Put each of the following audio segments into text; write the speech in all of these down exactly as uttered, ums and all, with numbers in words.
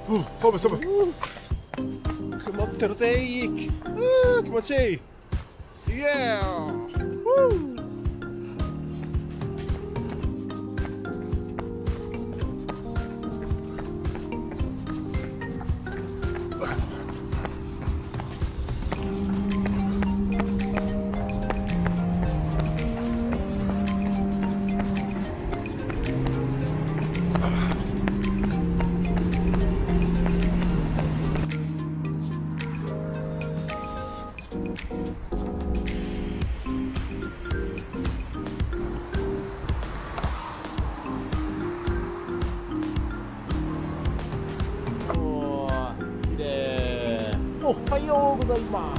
ふう、飛ぶ飛ぶ。曇ってるぜー。あー、気持ちいい。イエー。ふう。 おはようございます。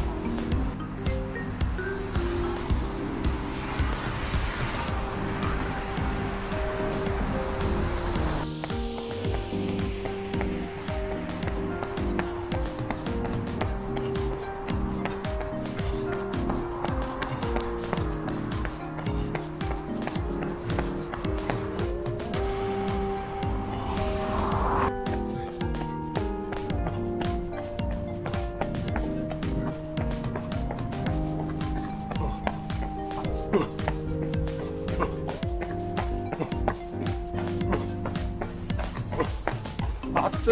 熱い。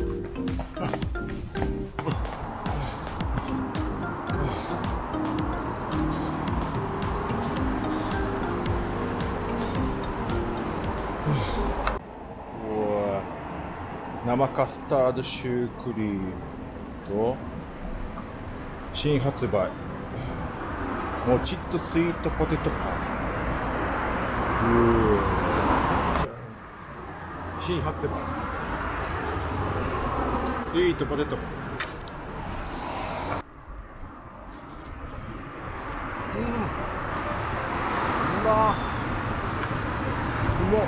生カスタードシュークリームと新発売もちっとスイートポテトパン。新発売スイートポテトパン。うん、うまっ、うまっ。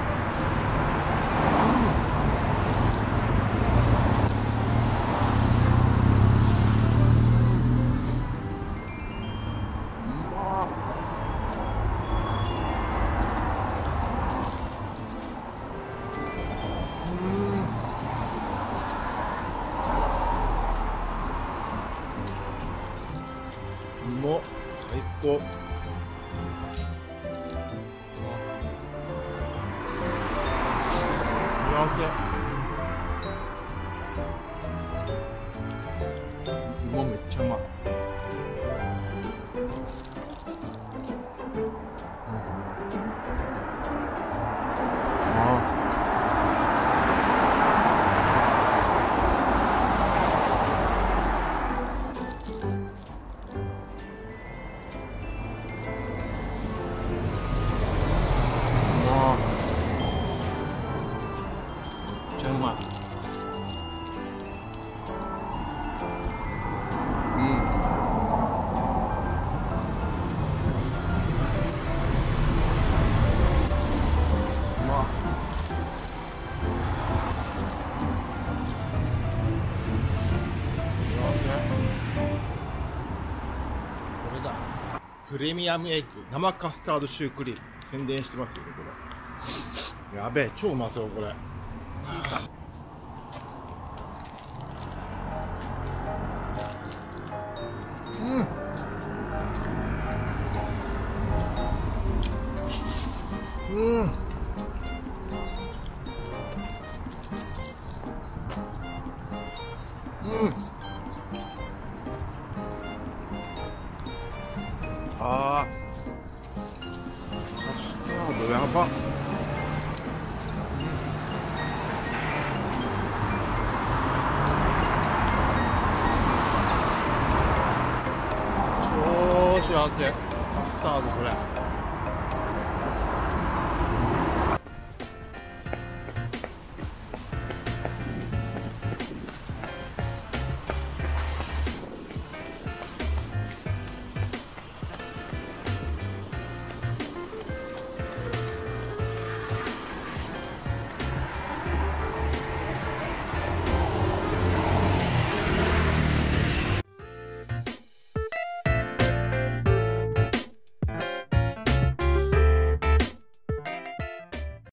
うまっ、最高。幸せ。芋めっちゃうまい。ああ。めっちゃうまい。うん。うまっ。これだ。プレミアムエッグ生カスタードシュークリーム宣伝してますよね、これ。やべえ、超うまそうこれ。うん。うん。うん。ああ。カスタードやば。